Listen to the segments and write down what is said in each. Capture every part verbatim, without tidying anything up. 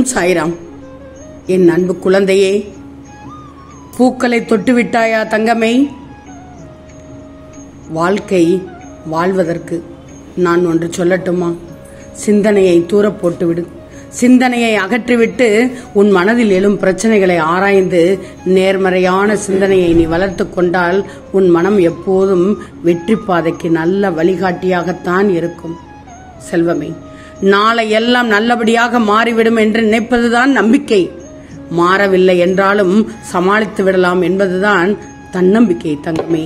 ஓம் சாய்ராம். என் அன்பு குழந்தையே, பூக்களை தொட்டு விட்டாயா தங்கமே? வாழ்க்கை வாழ்வதற்கு நான் ஒன்று சொல்லட்டுமா? சிந்தனையை தூர போட்டுவிடு. சிந்தனையை அகற்றிவிட்டு உன் மனதில் எழும் பிரச்சனைகளை ஆராய்ந்து நேர்மறையான சிந்தனையை நீ வளர்த்து கொண்டால் உன் மனம் எப்போதும் வெற்றி பாதைக்கு நல்ல வழிகாட்டியாகத்தான் இருக்கும். செல்வமே, நாளை எல்லாம் நல்லபடியாக மாறிவிடும் என்று நினைப்பதுதான் நம்பிக்கை. மாறவில்லை என்றாலும் சமாளித்து விடலாம் என்பதுதான் தன்னம்பிக்கை தங்கமே.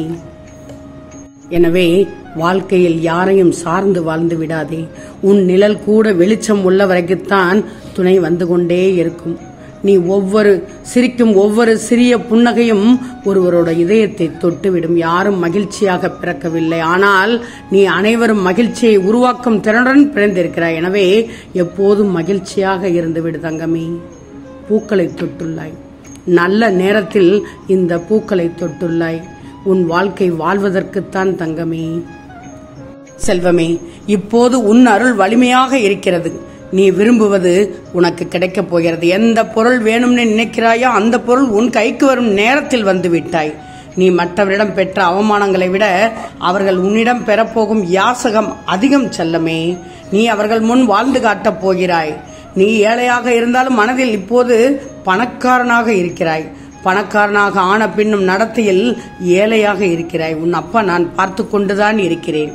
எனவே வாழ்க்கையில் யாரையும் சார்ந்து வாழ்ந்து விடாதே. உன் நிழல் கூட வெளிச்சம் உள்ள வரைக்குத்தான் துணை வந்து கொண்டே இருக்கும். நீ ஒவ்வொரு சிரிக்கும் ஒவ்வொரு சிறிய புன்னகையும் ஒருவரோட இதயத்தை தொட்டுவிடும். யாரும் மகிழ்ச்சியாக பிறக்கவில்லை, ஆனால் நீ அனைவரும் மகிழ்ச்சியை உருவாக்கும் திறனுடன் பிறந்திருக்கிறாய். எனவே எப்போதும் மகிழ்ச்சியாக இருந்துவிடு தங்கமே. பூக்களை தொட்டுள்ளாய், நல்ல நேரத்தில் இந்த பூக்களை தொட்டுள்ளாய். உன் வாழ்க்கை வாழ்வதற்குத்தான் தங்கமே. செல்வமே, இப்போது உன் அருள் வலிமையாக இருக்கிறது. நீ விரும்புவது உனக்கு கிடைக்கப் போகிறது. எந்த பொருள் வேணும்னு நினைக்கிறாயோ அந்த பொருள் உன் கைக்கு வரும் நேரத்தில் வந்து விட்டாய். நீ மற்றவரிடம் பெற்ற அவமானங்களை விட அவர்கள் உன்னிடம் பெறப்போகும் யாசகம் அதிகம் செல்லமே. நீ அவர்கள் முன் வாழ்ந்து காட்டப் போகிறாய். நீ ஏழையாக இருந்தாலும் மனதில் இப்போது பணக்காரனாக இருக்கிறாய். பணக்காரனாக ஆன பின்னும் நடத்தையில் ஏழையாக இருக்கிறாய். உன் அப்பா நான் பார்த்து கொண்டுதான் இருக்கிறேன்.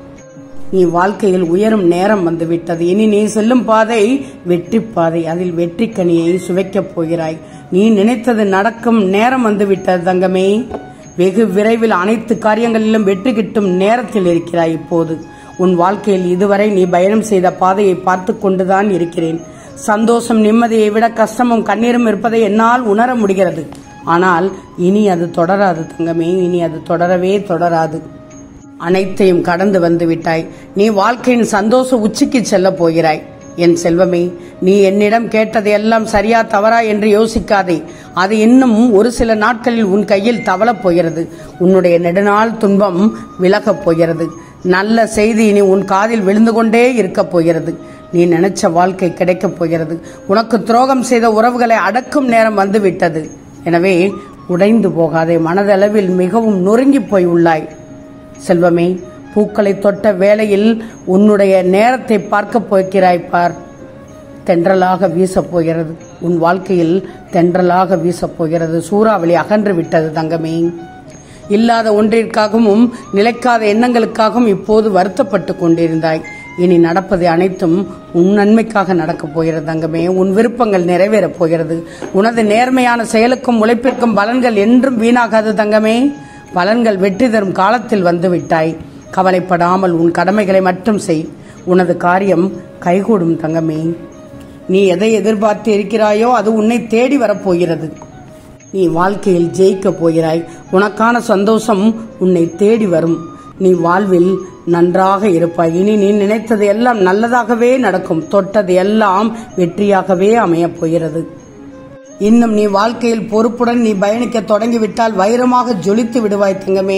நீ வாழ்க்கையில் உயரும் நேரம் வந்துவிட்டது. இனி நீ செல்லும் பாதை வெற்றி பாதை. அதில் வெற்றி கனியை சுவைக்கப் போகிறாய். நீ நினைத்தது நடக்கும் நேரம் வந்துவிட்டது தங்கமே. வெகு விரைவில் அனைத்து காரியங்களிலும் வெற்றி கிட்டும் நேரத்தில் இருக்கிறாய். இப்போது உன் வாழ்க்கையில் இதுவரை நீ பயணம் செய்த பாதையை பார்த்து கொண்டுதான் இருக்கிறேன். சந்தோஷம் நிம்மதியை விட கஷ்டமும் கண்ணீரும் இருப்பதை என்னால் உணர முடிகிறது. ஆனால் இனி அது தொடராது தங்கமே. இனி அது தொடரவே தொடராது. அனைத்தையும் கடந்து வந்து விட்டாய். நீ வாழ்க்கையின் சந்தோஷ உச்சிக்கு செல்ல போகிறாய். என் செல்வமே, நீ என்னிடம் கேட்டது எல்லாம் சரியா தவறா என்று யோசிக்காதே. அது இன்னும் ஒரு சில நாட்களில் உன் கையில் தவளப் போகிறது. உன்னுடைய நெடுநாள் துன்பம் விலகப் போகிறது. நல்ல செய்தி இனி உன் காதில் விழுந்து கொண்டே இருக்கப் போகிறது. நீ நினைச்ச வாழ்க்கை கிடைக்கப் போகிறது. உனக்கு துரோகம் செய்த உறவுகளை அடக்கும் நேரம் வந்துவிட்டது. எனவே உடைந்து போகாதே. மனதளவில் மிகவும் நொறுங்கி போய் உள்ளாய். செல்வமே, பூக்களை தொட்ட வேளையில் உன்னுடைய நேரத்தை பார்க்க போகிறாய் பார். தென்றலாக வீசப் போகிறது. உன் வாழ்க்கையில் தென்றலாக வீசப் போகிறது. சூறாவளி அகன்று விட்டது தங்கமே. இல்லாத ஒன்றிற்காகவும் நிலைக்காத எண்ணங்களுக்காகவும் இப்போது வருத்தப்பட்டு கொண்டிருந்தாய். இனி நடப்பது அனைத்தும் உன் நன்மைக்காக நடக்கப் போகிறது தங்கமே. உன் விருப்பங்கள் நிறைவேறப் போகிறது. உனது நேர்மையான செயலுக்கும் உழைப்பிற்கும் பலன்கள் என்றும் வீணாகாது தங்கமே. பலன்கள் வெற்றி தரும் காலத்தில் வந்து விட்டாய். கவலைப்படாமல் உன் கடமைகளை மட்டும் செய். உனது காரியம் கைகூடும் தங்கமே. நீ எதை எதிர்பார்த்து இருக்கிறாயோ அது உன்னை தேடி வரப்போகிறது. நீ வாழ்க்கையில் ஜெயிக்கப் போகிறாய். உனக்கான சந்தோஷம் உன்னை தேடி வரும். நீ வாழ்வில் நன்றாக இருப்பாய். இனி நீ நினைத்தது எல்லாம் நல்லதாகவே நடக்கும். தொட்டது எல்லாம் வெற்றியாகவே அமையப் போகிறது. இன்னும் நீ வாழ்க்கையில் பொறுப்புடன் நீ பயணிக்க தொடங்கிவிட்டால் வைரமாக ஜொலித்து விடுவாய் தங்கமே.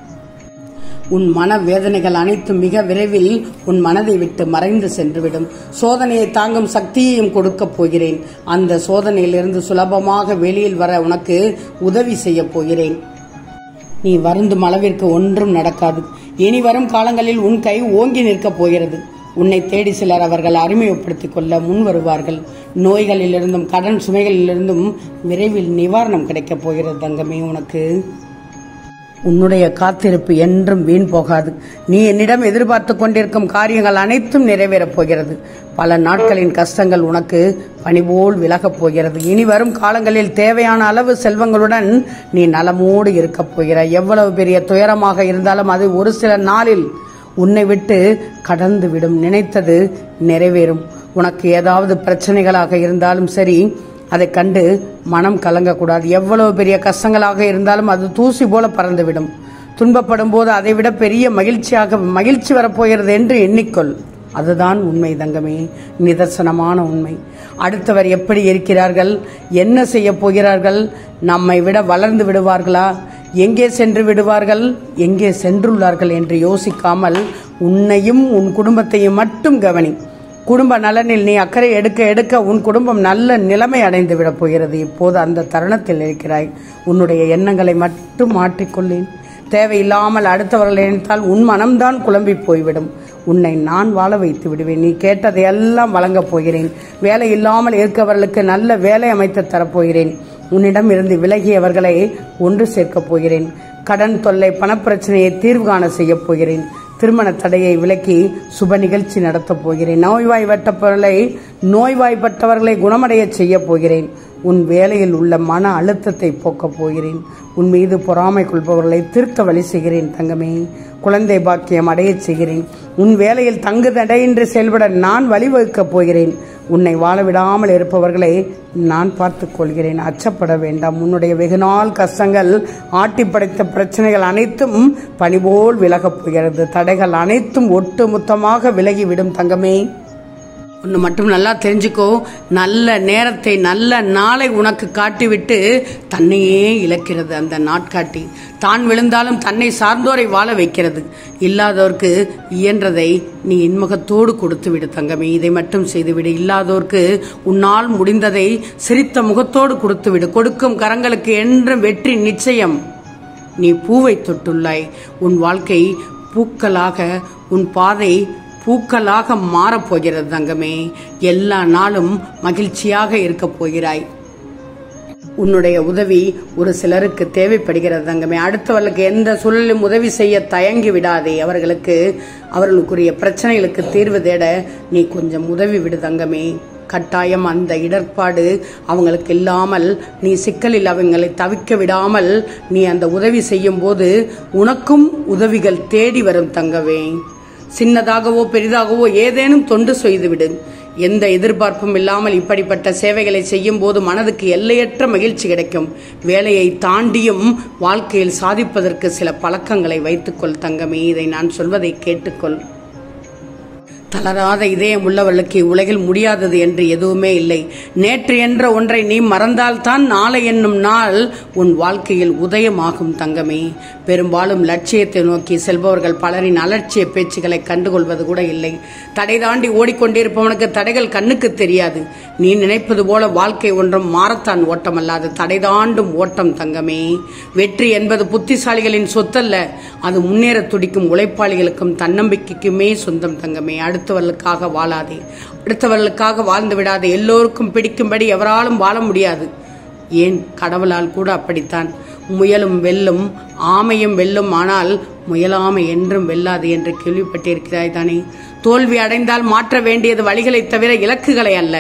உன் மன வேதனைகள் அனைத்தும் மிக விரைவில் உன் மனதை விட்டு மறைந்து சென்றுவிடும். சோதனையை தாங்கும் சக்தியையும் கொடுக்கப் போகிறேன். அந்த சோதனையிலிருந்து சுலபமாக வெளியில் வர உனக்கு உதவி செய்ய போகிறேன். நீ வருந்தும் அளவிற்கு ஒன்றும் நடக்காது. இனி வரும் காலங்களில் உன் கை ஓங்கி நிற்கப் போகிறது. உன்னை தேடி சிலர் அவர்கள் அறிமுகப்படுத்திக் கொள்ள முன் வருவார்கள். நோய்களிலிருந்தும் கடன் சுமைகளிலிருந்தும் விரைவில் நிவாரணம் கிடைக்கப் போகிறது தங்கமே. உனக்கு உன்னுடைய காத்திருப்பு என்றும் வீண் போகாது. நீ என்னிடம் எதிர்பார்த்து கொண்டிருக்கும் காரியங்கள் அனைத்தும் நிறைவேறப் போகிறது. பல நாட்களின் கஷ்டங்கள் உனக்கு பனிபோல் விலகப் போகிறது. இனி வரும் காலங்களில் தேவையான அளவு செல்வங்களுடன் நீ நலமோடு இருக்கப் போகிறாய். எவ்வளவு பெரிய துயரமாக இருந்தாலும் அது ஒரு சில நாளில் உன்னை விட்டு கடந்து விடும். நினைத்தது நிறைவேறும். உனக்கு ஏதாவது பிரச்சனைகளாக இருந்தாலும் சரி, அதை கண்டு மனம் கலங்கக்கூடாது. எவ்வளவு பெரிய கஷ்டங்களாக இருந்தாலும் அது தூசி போல பறந்துவிடும். துன்பப்படும் போது அதை விட பெரிய மகிழ்ச்சியாக மகிழ்ச்சி வரப்போகிறது என்று எண்ணிக்கொள். அதுதான் உண்மை தங்கமே, நிதர்சனமான உண்மை. அடுத்தவர் எப்படி இருக்கிறார்கள், என்ன செய்ய போகிறார்கள், நம்மை விட வளர்ந்து விடுவார்களா, எங்கே சென்று விடுவார்கள், எங்கே சென்றுள்ளார்கள் என்று யோசிக்காமல் உன்னையும் உன் குடும்பத்தையும் மட்டும் கவனி. குடும்ப நலனில் நீ அக்கறை எடுக்க எடுக்க உன் குடும்பம் நல்ல நிலைமை அடைந்து விடப் போகிறது. இப்போது அந்த தருணத்தில் இருக்கிறாய். உன்னுடைய எண்ணங்களை மட்டும் மாற்றிக்கொள்ளேன். தேவையில்லாமல் அடுத்தவர்களை நினைத்தால் உன் மனம்தான் குழம்பி போய்விடும். உன்னை நான் வாழ வைத்து விடுவேன். நீ கேட்டதை எல்லாம் வழங்கப் போகிறேன். வேலை இல்லாமல் இருக்கவர்களுக்கு நல்ல வேலை அமைத்து தரப்போகிறேன். உன்னிடம் இருந்து விலகியவர்களை ஒன்று சேர்க்கப் போகிறேன். கடன் தொல்லை பணப்பிரச்சனையை தீர்வு காண செய்ய போகிறேன். திருமண தடையை விலக்கி சுப நிகழ்ச்சி நடத்தப் போகிறேன். நோய்வாய்ப்பட்டவர்களை நோய்வாய்ப்பட்டவர்களை குணமடைய செய்ய போகிறேன். உன் வேலையில் உள்ள மன அழுத்தத்தை போக்கப் போகிறேன். உன் மீது பொறாமை கொள்பவர்களை திருத்த வழி செய்கிறேன் தங்கமே. குழந்தை பாக்கியம் அடைய செய்கிறேன். உன் வேலையில் தங்கு தடையின்றி செயல்பட நான் வழிவகுக்கப் போகிறேன். உன்னை வாழ விடாமல் இருப்பவர்களை நான் பார்த்துக் கொள்கிறேன். அச்சப்பட வேண்டாம். உன்னுடைய வெகுநாள் கஷ்டங்கள் ஆட்டி படைத்த பிரச்சனைகள் அனைத்தும் பனிபோல் விலகப் போகிறது. தடைகள் அனைத்தும் ஒட்டு மொத்தமாக விலகிவிடும் தங்கமே. ஒன்று மட்டும் நல்லா தெரிஞ்சுக்கோ, நல்ல நேரத்தை நல்ல நாளை உனக்கு காட்டிவிட்டு தன்னையே இழக்கிறது அந்த நாட்காட்டி. தான் விழுந்தாலும் தன்னை சார்ந்தோரை வாழ வைக்கிறது. இல்லாதோருக்கு இயன்றதை நீ இன்முகத்தோடு கொடுத்து விடு தங்கமே. இதை மட்டும் செய்துவிடு. இல்லாதோருக்கு உன்னால் முடிந்ததை சிரித்த முகத்தோடு கொடுத்து விடு. கொடுக்கும் கரங்களுக்கு என்றும் வெற்றி நிச்சயம். நீ பூவை தொட்டுள்ளாய். உன் வாழ்க்கை பூக்களாக, உன் பாதை பூக்களாக மாறப்போகிறது தங்கமே. எல்லா நாளும் மகிழ்ச்சியாக இருக்கப் போகிறாய். உன்னுடைய உதவி ஒரு சிலருக்கு தேவைப்படுகிறது தங்கமே. அடுத்தவர்களுக்கு எந்த சூழலும் உதவி செய்ய தயங்கி விடாதே. அவர்களுக்கு அவர்களுக்குரிய பிரச்சனைகளுக்கு தீர்வு தேட நீ கொஞ்சம் உதவி விடு தங்கமே. கட்டாயம் அந்த இடர்பாடு அவங்களுக்கு இல்லாமல் நீ சிக்கலில் அவங்களை தவிக்க விடாமல் நீ அந்த உதவி செய்யும் போது உனக்கும் உதவிகள் தேடி வரும் தங்கவே. சின்னதாகவோ பெரிதாகவோ ஏதேனும் தொண்டு செய்துவிடு. எந்த எதிர்பார்ப்பும் இல்லாமல் இப்படிப்பட்ட சேவைகளை செய்யும் போது மனதுக்கு எல்லையற்ற மகிழ்ச்சி கிடைக்கும். வேலையை தாண்டியும் வாழ்க்கையில் சாதிப்பதற்கு சில பழக்கங்களை வைத்துக்கொள் தங்கமே. இதை நான் சொல்வதை கேட்டுக்கொள். தளராத இதயம் உள்ளவர்களுக்கு உலகில் முடியாதது என்று எதுவுமே இல்லை. நேற்று என்ற ஒன்றை நீ மறந்தால்தான் நாளை என்னும் நாள் உன் வாழ்க்கையில் உதயமாகும் தங்கமே. பெரும்பாலும் லட்சியத்தை நோக்கி செல்பவர்கள் பலரின் அலட்சிய பேச்சுகளை கண்டுகொள்வது கூட இல்லை. தடை தாண்டி ஓடிக்கொண்டிருப்பவனுக்கு தடைகள் கண்ணுக்கு தெரியாது. நீ நினைப்பது போல வாழ்க்கை ஒன்றும் மாரத்தான் ஓட்டம் அல்லாது தடை தாண்டும் ஓட்டம் தங்கமே. வெற்றி என்பது புத்திசாலிகளின் சொத்தல்ல, அது முன்னேற துடிக்கும் உழைப்பாளிகளுக்கும் தன்னம்பிக்கைக்குமே சொந்தம் தங்கமே. அடுத்தவர்களுக்காக வாழாதே, அடுத்தவர்களுக்காக வாழ்ந்து விடாதே. எல்லோருக்கும் பிடிக்கும்படி எவராலும் வாழ முடியாது. ஏன், கடவுளால் கூட அப்படித்தான். முயலும் வெல்லும், ஆமையும் வெல்லும், ஆனால் முயலாமை என்றும் வெல்லாது என்று கேள்விப்பட்டிருக்கிறாய் தானே. தோல்வி அடைந்தால் மாற்ற வேண்டியது வழிகளை தவிர இலக்குகளை அல்ல.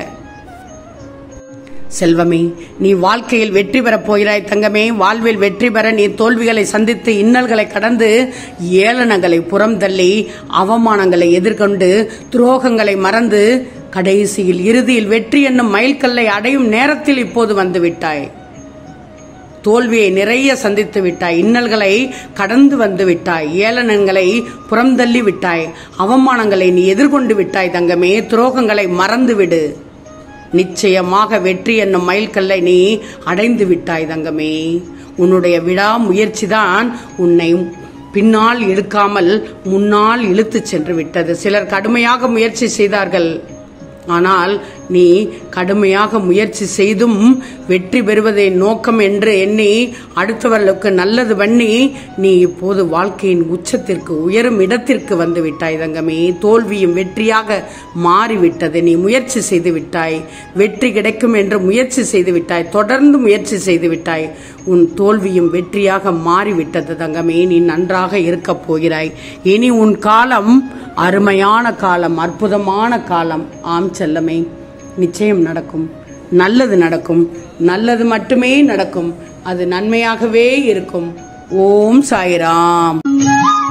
செல்வமே, நீ வாழ்க்கையில் வெற்றி பெறப் போகிறாய் தங்கமே. வாழ்வில் வெற்றி பெற நீ தோல்விகளை சந்தித்து இன்னல்களை கடந்து ஏளனங்களை புறம் தள்ளி அவமானங்களை எதிர்கொண்டு துரோகங்களை மறந்து கடைசியில் இறுதியில் வெற்றி என்னும் மைல்கல்லை அடையும் நேரத்தில் இப்போது வந்து விட்டாய். தோல்வியை நிறைய சந்தித்து விட்டாய். இன்னல்களை கடந்து வந்து விட்டாய். ஏளனங்களை புறந்தள்ளி விட்டாய். அவமானங்களை நீ எதிர்கொண்டு விட்டாய் தங்கமே. துரோகங்களை மறந்து விடு. நிச்சயமாக வெற்றி என்னும் மைல்கல்லை நீ அடைந்து விட்டாய் தங்கமே. உன்னுடைய விடா முயற்சிதான் உன்னை பின்னால் இழுக்காமல் முன்னால் இழுத்து சென்று விட்டது. சிலர் கடுமையாக முயற்சி செய்தார்கள். ஆனால் நீ கடுமையாக முயற்சி செய்தும் வெற்றி பெறுவதை நோக்கம் என்று எண்ணி அடுத்தவர்களுக்கு நல்லது பண்ணி நீ இப்போது வாழ்க்கையின் உச்சத்திற்கு உயரும் இடத்திற்கு வந்து விட்டாய் தங்கமே. தோல்வியும் வெற்றியாக மாறிவிட்டது. நீ முயற்சி செய்து விட்டாய். வெற்றி கிடைக்கும் என்று முயற்சி செய்து விட்டாய். தொடர்ந்து முயற்சி செய்து விட்டாய். உன் தோல்வியும் வெற்றியாக மாறிவிட்டது தங்கமே. நீ நன்றாக இருக்கப் போகிறாய். இனி உன் காலம் அருமையான காலம், அற்புதமான காலம். ஆம் செல்லமே, நிச்சயம் நடக்கும். நல்லது நடக்கும். நல்லது மட்டுமே நடக்கும். அது நன்மையாகவே இருக்கும். ஓம் சாய்ராம்.